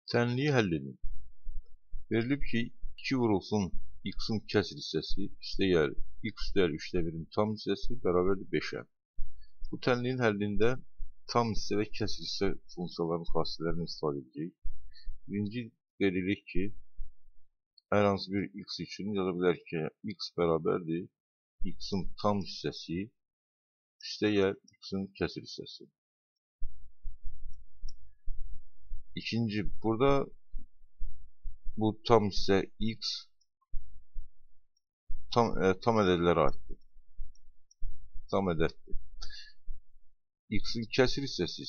Tənliyi həll edin. Verilib ki, 2 vurulsun x-in kəsr hissəsi üstəgəl x üstəgəl 3/1-in tam hissəsi bərabərdir 5-ə. Bu tənliyin həllində tam hissə və kəsr hissə funksiyalarının xassələrini istifadə edəcəyik. Birinci qeyd edirik ki, hər hansı bir x üçün yaza bilərik ki, x bərabərdir x-in tam hissəsi üstəgəl x-in kəsr hissəsi. İkinci, burada bu tam hissə x tam ədədlərə aiddir. Tam ədəddir. X-in kəsr hissəsi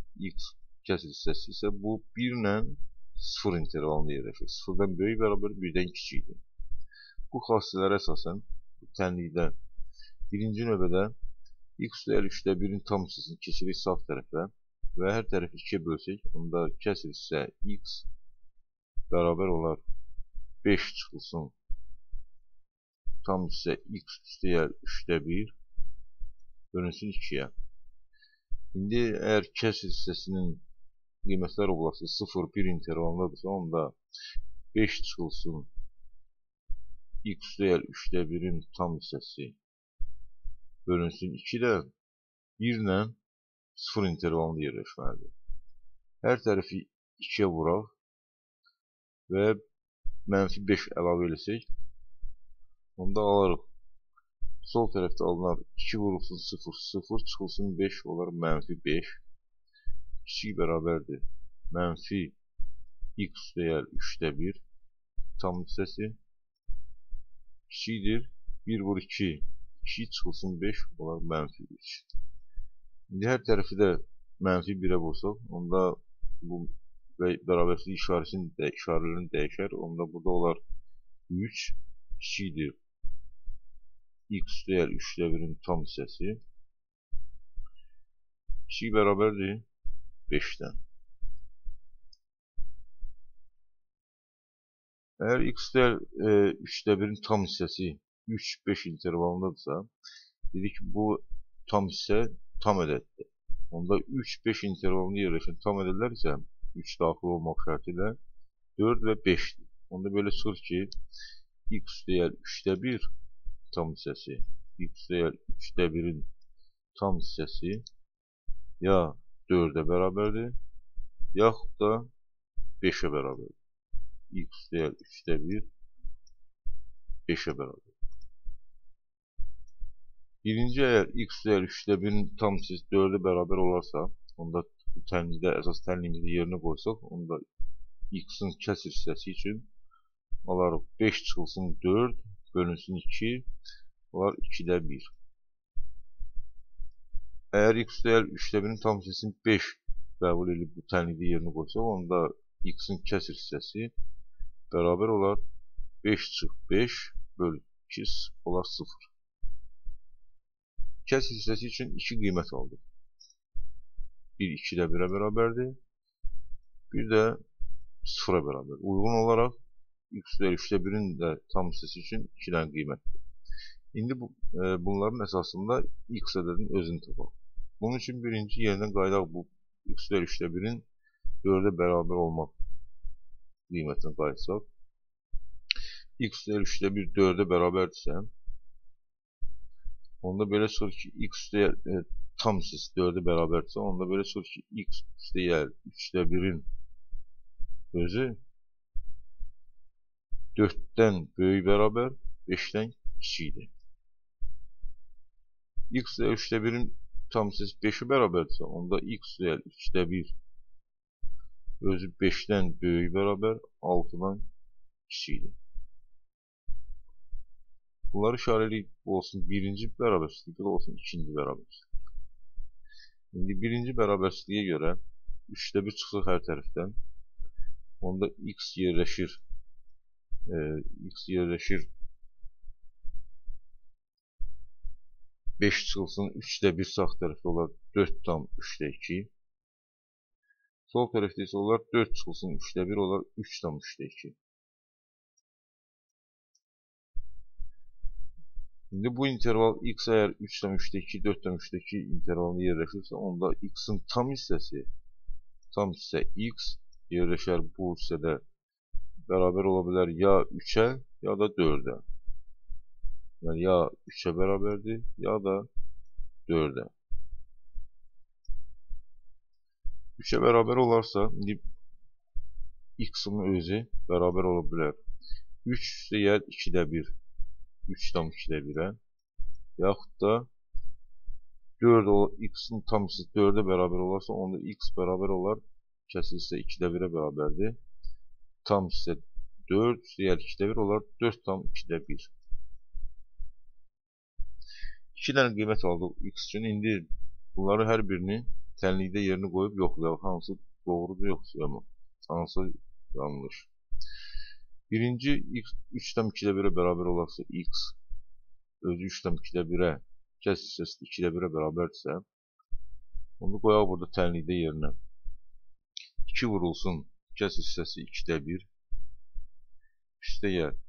isə bu 1 ilə 0 intervalında yerləşir. 0-dan böyük bərabər 1-dən kiçikdir. Bu xassələrə əsasən bu tənlikdə birinci növbədə x üstəgəl 3/1-in tam hissəsini keçirik sağ tərəfə və hər tərəfi 2-yə bölsək, onda kəsr hissə x bərabər olar 5 çıxılsın tam hissə x üstəgəl 3/1 bölünsün 2-yə. İndi əgər kəsr hissəsinin qiymətlər olası 0-1 intervalındadırsa, onda 5 çıxılsın x üstəgəl 3/1-in tam hissəsi bölünsün 2-də 1 ilə 0 intervalında yerləşməlidir. Hər tərəfi 2-yə vuraq və -5 əlavə eləsək, onda alarıq. Sol tərəfdə alınar 2 vurulsun 0, 0 çıxılsın 5 olar -5. Kiçik bərabərdir. Mənfi x üstəgəl 3/1 tam hissəsi kiçikdir. 1 vur 2, 2 çıxılsın 5 olar -3. İndi hər tərəfi də -1-ə vursaq, onda bu bərabərsizlik işarələrini dəyişər. Onda burada olar 3 kiçikdir x üstəgəl 3/1-in tam hissəsi kiçik bərabərdir 5-dən. Əgər x üstəgəl 3/1-in tam hissəsi 3-5 intervalındadırsa, dedik ki, bu tam hissə tam ədəddir. Onda 3-5 intervalında yerləşən tam ədədlər isə 3 daxil olmaq şərti ilə 4 və 5-dir. Onda belə çıxır ki, x üstəgəl 3/1 tam hissəsi x üstəgəl 3/1-in tam hissəsi ya 4-ə bərabərdir, yaxud da 5-ə bərabərdir. X üstəgəl 3/1 5-ə bərabərdir. Birinci, əgər x üstəgəl 3/1-in tam hissəsi 4-ə bərabər olarsa, onda bu tənlikdə əsas tənliyimizi yerinə qoysaq, onda x-in kəsr hissəsi üçün alarıq 5 çıxılsın 4 bölünsün 2 olar 2-də 1. Əgər x üstəgəl 3/1-in tam hissəsini 5 qəbul edib bu tənlikdə yerinə qoysaq, onda x-in kəsr hissəsi bərabər olar 5 çıx 5 bölü 2 olar 0. Kəsr hissəsi üçün 2 qiymət aldıq. Bir 2-də 1-ə bərabərdir. Bir də 0-a bərabərdir. Uyğun olaraq x üstəgəl 3/1-in də tam hissəsi üçün 2 dənə qiymətdir. İndi bunların əsasında x ədədinin özünü tapaq. Bunun üçün birinci yerindən qaydaq bu x üstəgəl 3/1-in 4-ə bərabər olmaq qiymətini qayıtsaq. X üstəgəl 3/1 4-ə bərabərdirsə, onda belə çıxır ki, x üstəgəl tam hissəsi 4-ə bərabərdirsə, onda belə çıxır ki, x üstəgəl 3/1-in özü 4-dən böyük bərabər, 5-dən kiçikdir. X üstəgəl 3/1-in tam hissəsi 5-ə bərabərdirsə, onda x üstəgəl 3/1 özü 5-dən böyük bərabər, 6-dan kiçikdir. Bunları işarələyib olsun birinci bərabərsizlik, bu da olsun ikinci bərabərsizlik. İndi birinci bərabərsizliyə görə 3/1 çıxsaq hər tərəfdən, onda x yerləşir 5 çıxılsın 3/1 sağ tərəfdə olar 4/3/2. Sol tərəfdə isə olar 4 çıxılsın 3/1 olar 3/3/2. İndi bu interval x əgər 3/3/2, 4/3/2 intervalında yerləşirsə, onda x-in tam hissəsi, tam hissə x yerləşər bu hissədə bərabər ola bilər ya 3-ə, ya da 4-ə. Yəni, ya 3-ə bərabərdir, ya da 4-ə. 3-ə bərabər olarsa, indi x-ın özü bərabər ola bilər 3 üstə 2-də 1, 3 tam 2-də 1-ə, yaxud da 4 x-ın tam hissəsi 4-ə bərabər olarsa, onda x bərabər olar, kəsr hissə 2-də 1-ə bərabərdir. Tam hissə 4 üstə 2-də 1 olar, 4 tam 2-də 1. 2 dənə qiymət aldıq x üçün. İndi bunları hər birini tənlikdə yerini qoyub yoxlayaq. Hansı doğrudur, yoxsa yox. Hansı yanlış. Birinci x 3 tam 2-də 1-ə bərabər olarsa, x özü 3 tam 2-də 1-ə, kəsr hissəsi 2-də 1-ə bərabərdirsə, onu qoyaq burada tənlikdə yerinə. 2 vurulsun, kəsr hissəsi 2-də 1 üstə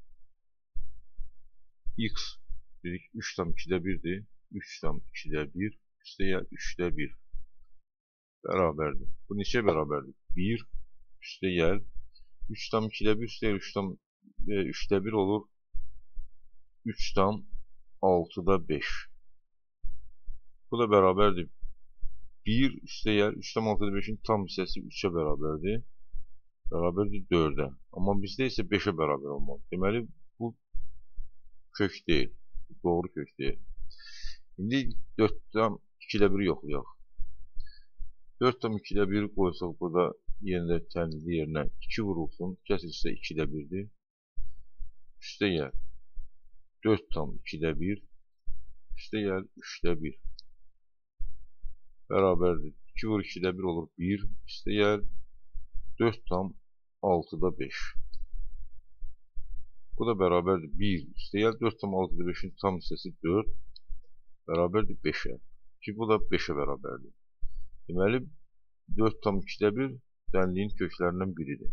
x dedik 3 tam 2-də 1-dir. 3 tam 2-də 1 üstə 3-də 1 bərabərdir. Bu neçə bərabərdir? 1 üstə 3 tam 2-də 1 üstə 3 tam 3-də 1 olur. 3 tam 6-da 5. Bu da bərabərdir. 1 üstə 3 tam 6-da 5-in tam hissəsi 3-ə bərabərdir. Bərabərdir 4-ə. Amma bizdə isə 5-ə bərabər olmalı. Deməli, bu kök deyil. Doğru kök deyil. İndi 4 tam 2-də 1 yoxlayaq. 4 tam 2-də 1 qoysaq burada yenə tənlikdə yerinə 2 vurulsun. Kəsr hissə 2-də 1-dir. Üstə 4 tam 2-də 1 üstə 3-də 1 bərabərdir. 2 vur 2-də 1 olur 1 üstə 4 tam 6-da 5. Bu da bərabərdir 1 üstə 4 tam 6-da 5-in tam hissəsi 4 bərabərdir 5-ə. Ki bu da 5-ə bərabərdir. Deməli 4 tam 2-də 1 tənliyin köklərindən biridir.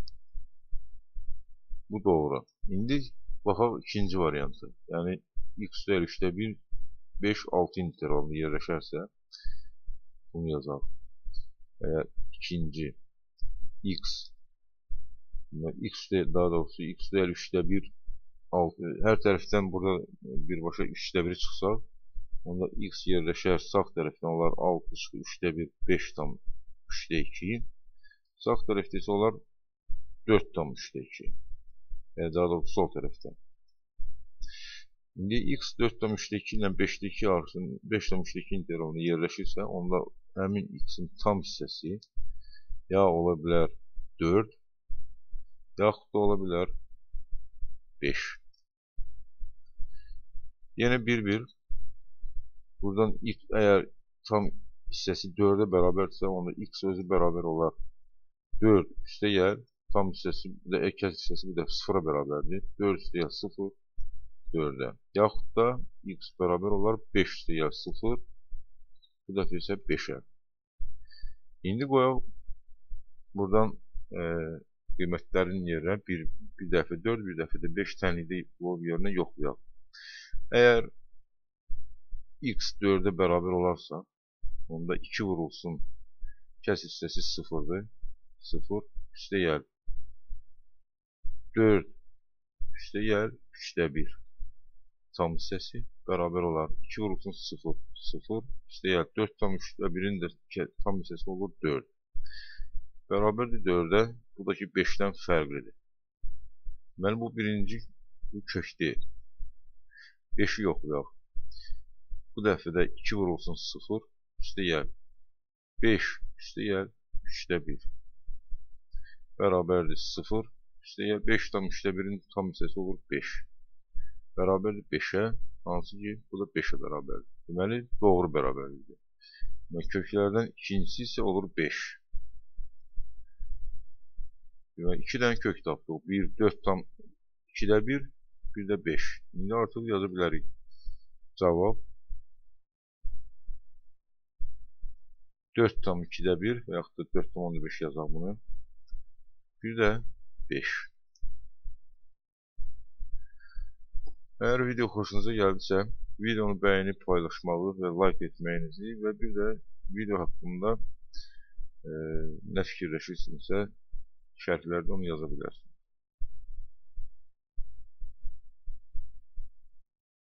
Bu doğru. İndi baxaq ikinci variantı. Yəni x üstə 3-də 1 5, 6 intervalında yerləşərsə, bunu yazaq. Əgər ikinci x daha doğrusu x üstə 3-də 1 6, hər tərəfdən burada birbaşa 3-də 1 çıxsaq, onda x yerləşər sağ tərəfdən olar 6 çıxı 3-də 1 5 tam 3-də 2. Sağ tərəfdə isə olar 4 tam 3-də 2. Yəni daha doğrusu sol tərəfdən. İndi x 4 tam 3-də 2 ilə 5-də 2 arasında 5 tam 3-də 2 intervalında yerləşirsə, onda həmin x-in tam hissəsi ya ola bilər 4, yaxud da ola bilər 5. Yenə 1-1. Buradan əgər tam hissəsi 4-ə bərabərdirsə, onda x özü bərabər olar 4 üstə tam hissəsi, bir də kəsr hissəsi bir də 0-a bərabərdir. 4 üstə 0 4-ə. Yaxud da x bərabər olar 5 üstə 0, bu dəfə isə 5-ə. İndi qoyaq buradan qiymətlərin yerinə bir dəfə 4, bir dəfə də 5 tənlikdə qoyub yerinə yoxlayaq. Əgər x 4-ə bərabər olarsa, onda 2 vurulsun, kəsr hissəsi 0-dır. 0 üstə 4 üstə 3-də 1 tam hissəsi bərabər olar. 2 vurulsun 0, 0 üstə 4 tam 3-də 1-in də tam hissəsi olur 4. Bərabərdir 4-ə, bu da ki 5-dən fərqlidir. Deməli, bu birinci kök deyil. 5-i yoxlayaq. Bu dəfə də 2 vurulsun 0 üstə 5 üstə 3-də 1 bərabərdir 0 üstə 5 tam 3-də 1-in tam hissəsi olur 5. Bərabərdir 5-ə, hansı ki bu da 5-ə bərabərdir. Deməli, doğru bərabərlikdir. Köklərdən ikincisi isə olur 5. Deməli, 2 dənə kök tapdıq. 1, 4 tam 2-də 1, bir də 5. İndi artıq yaza bilərik. Cavab 4 tam 2-də 1 və yaxud da 4 tam 15 yazaq bunu. Bir də 5. Əgər video xoşunuza gəldisə, videonu bəyənib paylaşmalı və like etməyinizi və bir də video haqqında nə fikirləşirsinizsə şərhlərdə onu yaza bilərsiniz.